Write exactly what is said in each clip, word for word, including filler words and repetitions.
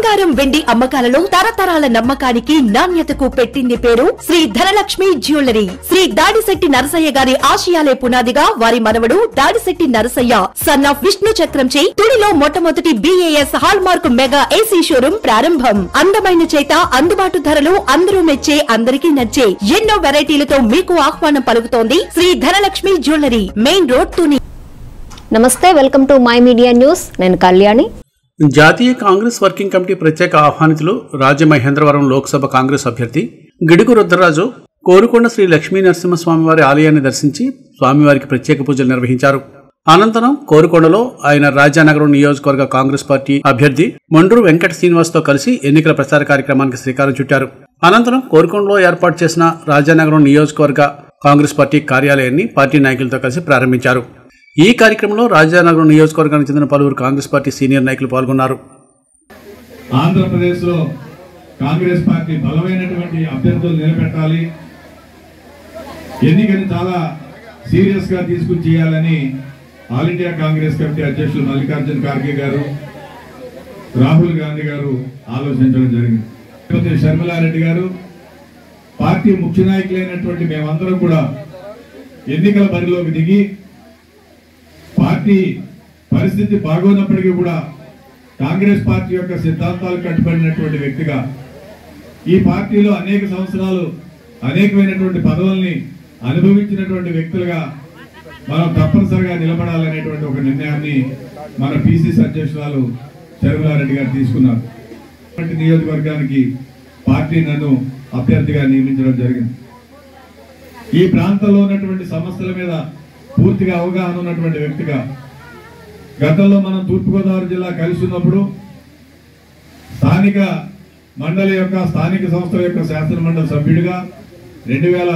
బంగారం వెండి అమ్మకాలలో తరతరాల నమ్మకానికి నాణ్యతకు పెట్టింది పేరు శ్రీ ధనలక్ష్మి జ్యువెలరీ. శ్రీ దాడిశెట్టి నరసయ్య గారి ఆశయాలే పునాదిగా వారి మనవడు దాడిశెట్టి నరసయ్య సన్ ఆఫ్ విష్ణు చక్రంచే తుడిలో మొట్టమొదటి BAS hallmark mega AC showroom ప్రారంభం. అందమైన చేత అందుబాటు ధరలు అందరూ మెచ్చే అందరికీ నచ్చే ఎన్నో వెరైటీలతో మీకు ఆహ్వానం పలుకుతోంది Shri Dhanalakshmi jewellery, main road Tuni. నమస్తే, welcome to my media news. నేను కళ్యాణి. జాతీయ కాంగ్రెస్ వర్కింగ్ కమిటీ ప్రత్యేక ఆహ్వానితులు రాజమహేంద్రవరం లోక్సభ కాంగ్రెస్ అభ్యర్థి గిడుగు రుద్రరాజు కోరుకొండ శ్రీ లక్ష్మీ నరసింహస్వామివారి ఆలయాన్ని దర్శించి స్వామివారికి ప్రత్యేక పూజలు నిర్వహించారు. అనంతరం కోరుకొండలో ఆయన రాజానగరం నియోజకవర్గ కాంగ్రెస్ పార్టీ అభ్యర్థి మండ్రు వెంకట శ్రీనివాస్ తో కలిసి ఎన్నికల ప్రచార కార్యక్రమానికి శ్రీకారం చుట్టారు. అనంతరం కోరుకొండలో ఏర్పాటు చేసిన రాజానగరం నియోజకవర్గ కాంగ్రెస్ పార్టీ కార్యాలయాన్ని పార్టీ నాయకులతో కలిసి ప్రారంభించారు. ఈ కార్యక్రమంలో రాజానగరం నియోజకవర్గానికి చెందిన పలువురు కాంగ్రెస్ పార్టీ సీనియర్ నాయకులు పాల్గొన్నారు. ఆంధ్రప్రదేశ్ లో కాంగ్రెస్ పార్టీ బలమైనటువంటి అభ్యర్థులు నిలబెట్టాలి, ఎన్నికని చాలా సీరియస్ గా తీసుకుని చేయాలని ఆల్ ఇండియా కాంగ్రెస్ కమిటీ అధ్యక్షులు మల్లికార్జున ఖార్గే గారు, రాహుల్ గాంధీ గారు ఆలోచించడం జరిగింది. షర్మిలారెడ్డి గారు, పార్టీ ముఖ్య నాయకులైనటువంటి మేమందరం కూడా ఎన్నికల బరిలోకి దిగి పార్టీ పరిస్థితి బాగోనప్పటికీ కూడా కాంగ్రెస్ పార్టీ యొక్క సిద్ధాంతాలు కట్టుబడినటువంటి వ్యక్తిగా ఈ పార్టీలో అనేక సంవత్సరాలు అనేకమైనటువంటి పదవుల్ని అనుభవించినటువంటి వ్యక్తులుగా మనం తప్పనిసరిగా నిలబడాలనేటువంటి ఒక నిర్ణయాన్ని మన పిసిసి అధ్యక్షురాలు షర్మిలారెడ్డి గారు తీసుకున్నారు. నియోజకవర్గానికి పార్టీ నన్ను అభ్యర్థిగా నియమించడం జరిగింది. ఈ ప్రాంతంలో ఉన్నటువంటి సమస్యల మీద పూర్తిగా అవగాహన ఉన్నటువంటి వ్యక్తిగా గతంలో మనం తూర్పుగోదావరి జిల్లా కలిసి ఉన్నప్పుడు స్థానిక మండలి యొక్క స్థానిక సంస్థల యొక్క శాసన మండలి సభ్యుడిగా రెండు వేల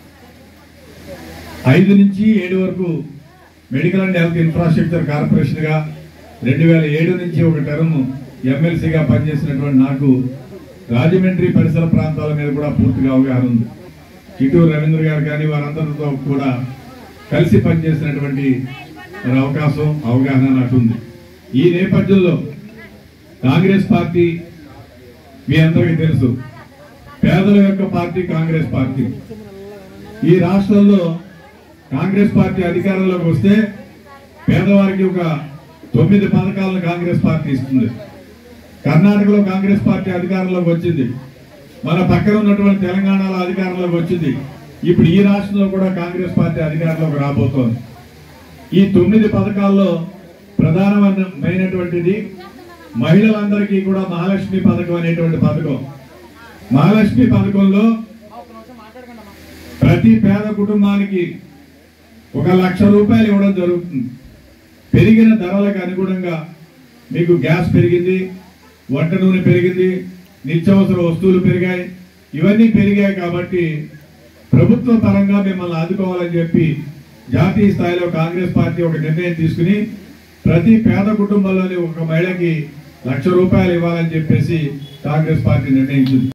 ఐదు నుంచి ఏడు వరకు మెడికల్ అండ్ హెల్త్ ఇన్ఫ్రాస్ట్రక్చర్ కార్పొరేషన్గా, రెండు వేల ఏడు నుంచి ఒక టర్మ్ ఎమ్మెల్సీగా పనిచేసినటువంటి నాకు రాజమండ్రి పరిసర ప్రాంతాల మీద కూడా పూర్తిగా అవగాహన ఉంది. చిట్టూరు రవీంద్ర గారు కానీ వారందరితో కూడా కలిసి పనిచేసినటువంటి అవకాశం అవగాహన నాకు ఉంది. ఈ నేపథ్యంలో కాంగ్రెస్ పార్టీ మీ అందరికీ తెలుసు, పేదల యొక్క పార్టీ కాంగ్రెస్ పార్టీ. ఈ రాష్ట్రంలో కాంగ్రెస్ పార్టీ అధికారంలోకి వస్తే పేదవారికి ఒక తొమ్మిది పథకాలను కాంగ్రెస్ పార్టీ ఇస్తుంది. కర్ణాటకలో కాంగ్రెస్ పార్టీ అధికారంలోకి వచ్చింది, మన పక్కన ఉన్నటువంటి తెలంగాణలో అధికారంలోకి వచ్చింది, ఇప్పుడు ఈ రాష్ట్రంలో కూడా కాంగ్రెస్ పార్టీ అధికారంలోకి రాబోతోంది. ఈ తొమ్మిది పథకాల్లో ప్రధానమైనటువంటిది మహిళలందరికీ కూడా మహాలక్ష్మి పథకం అనేటువంటి పథకం. మహాలక్ష్మి పథకంలో ప్రతి పేద కుటుంబానికి ఒక లక్ష రూపాయలు ఇవ్వడం జరుగుతుంది. పెరిగిన ధరలకు అనుగుణంగా మీకు గ్యాస్ పెరిగింది, వంట నూనె పెరిగింది, నిత్యావసర వస్తువులు పెరిగాయి. ఇవన్నీ పెరిగాయి కాబట్టి ప్రభుత్వ పరంగా మిమ్మల్ని ఆదుకోవాలని చెప్పి జాతీయ స్థాయిలో కాంగ్రెస్ పార్టీ ఒక నిర్ణయం తీసుకుని ప్రతి పేద కుటుంబంలోని ఒక మహిళకి లక్ష రూపాయలు ఇవ్వాలని చెప్పేసి కాంగ్రెస్ పార్టీ నిర్ణయించింది.